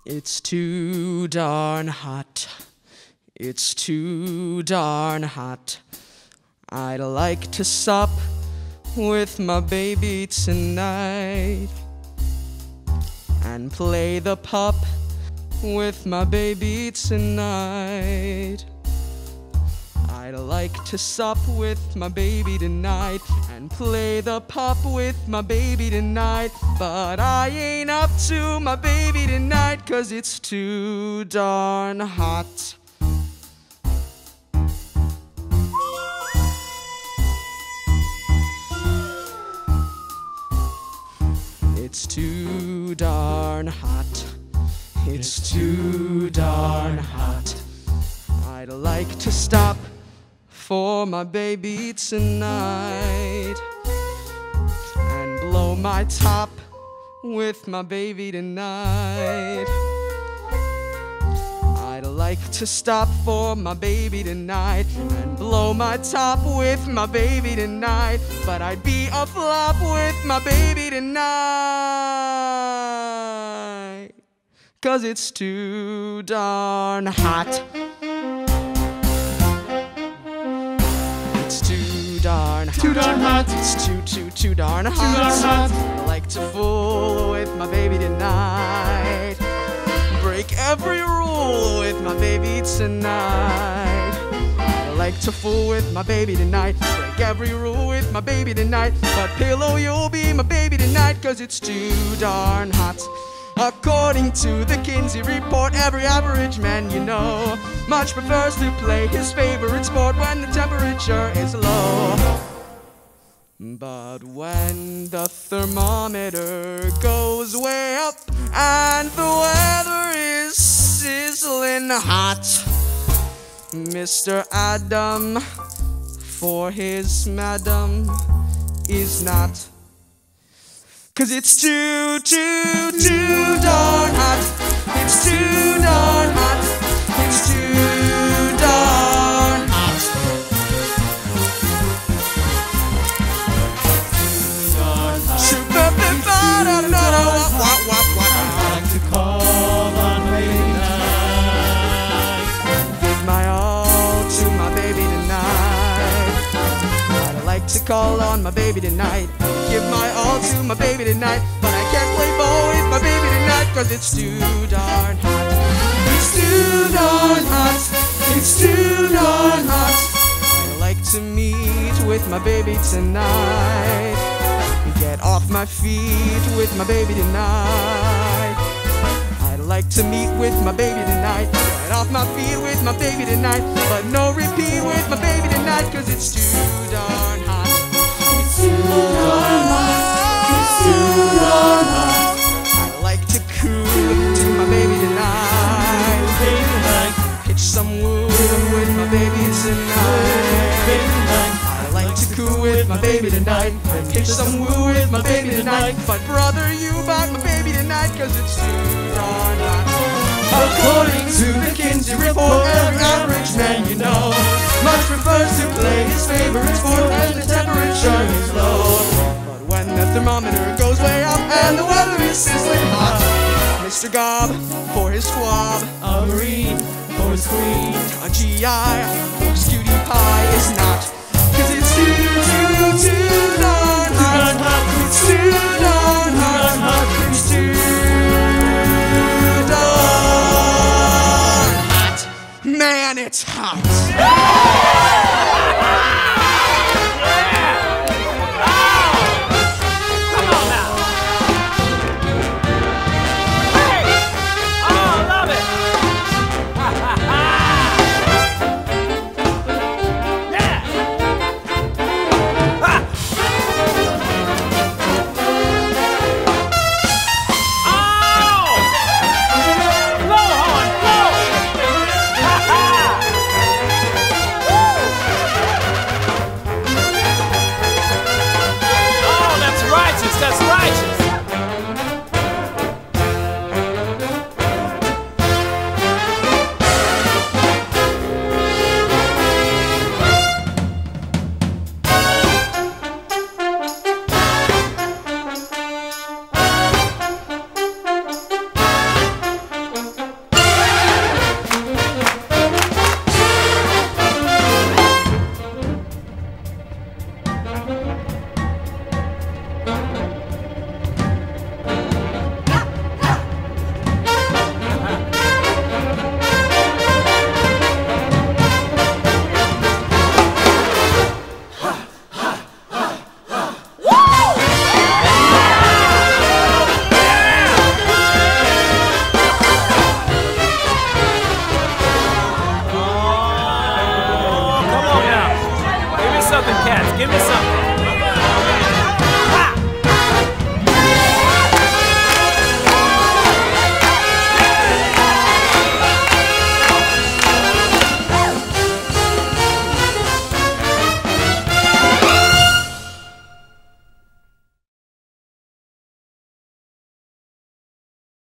It's too darn hot. It's too darn hot. I'd like to sup with my baby tonight and play the pup with my baby tonight. I'd like to sup with my baby tonight and play the pup with my baby tonight, but I ain't up to my baby tonight 'cause it's too darn hot. It's too darn hot. It's too darn hot. I'd like to stop for my baby tonight and blow my top with my baby tonight. I'd like to stop for my baby tonight and blow my top with my baby tonight, but I'd be a flop with my baby tonight 'cause it's too darn hot. It's too darn hot. Too darn hot. It's too darn hot. Too darn hot. I like to fool with my baby tonight. Break every rule with my baby tonight. I like to fool with my baby tonight. Break every rule with my baby tonight. But pillow, you'll be my baby tonight 'cause it's too darn hot. According to the Kinsey report, every average man you know much prefers to play his favorite sport when the temperature is low. But when the thermometer goes way up and the weather is sizzling hot, Mr. Adam, for his madam, is not. 'Cause it's too darn hot. It's too darn hot. It's too darn hot. Super I'd like to call on baby tonight. Give my all to my baby tonight. I'd like to call on my baby tonight. Give my all to my baby tonight, but I can't play ball with my baby tonight 'cause it's too darn hot. It's too darn hot. It's too darn hot. I like to meet with my baby tonight. Get off my feet with my baby tonight. I'd like to meet with my baby tonight. Get off my feet with my baby tonight, but no repeat with my baby tonight 'cause it's too darn hot. It's too darn hot. It's too darn hot. I'd like to cool to my baby tonight. Pitch some wood with my baby tonight. I'd like to cool with my baby tonight and pitch some woo with my baby tonight. But brother, you back my baby tonight 'cause it's too darn hot. According to the Kinsey report, every average man you know much prefers to play his favorite sport when the temperature is low. But when the thermometer goes way up and the weather is sizzling hot, Mr. Gob for his squab, A Marine for his queen. a GI for his cutie pie is not.